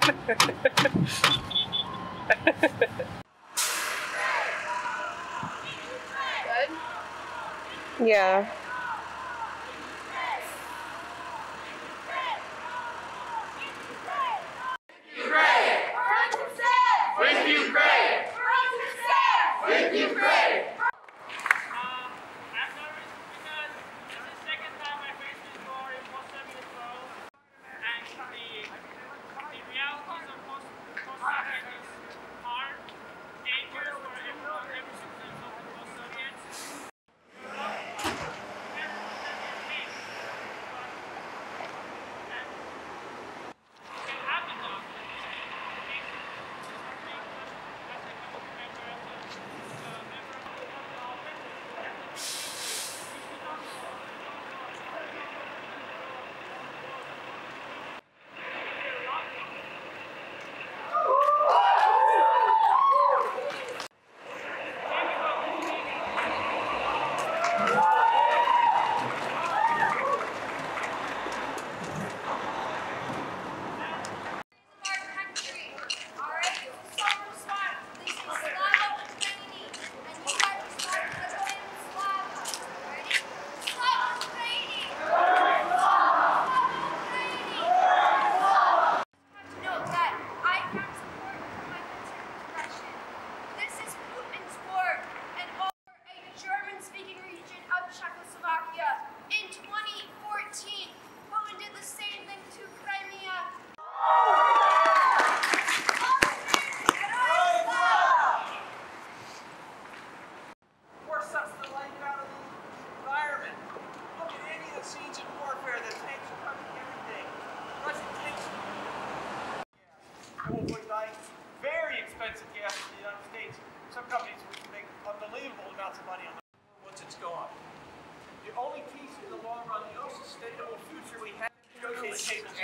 Yeah. With Ukraine! With Ukraine! I'm nervous because this is the second time I face this war in post-Soviet world, and the realities of post-Soviet is hard, dangerous for everyone, every citizen of the post-Soviets. In 2014, Poland did the same thing to Crimea. War sucks the life out of the environment. Look at any of the scenes in warfare. The tanks are covering everything. Russian tanks. I will avoid buying very expensive gas in the United States. Some companies will make unbelievable amounts of money on it once it's gone. The only piece in the long run, the most sustainable future we have, showcase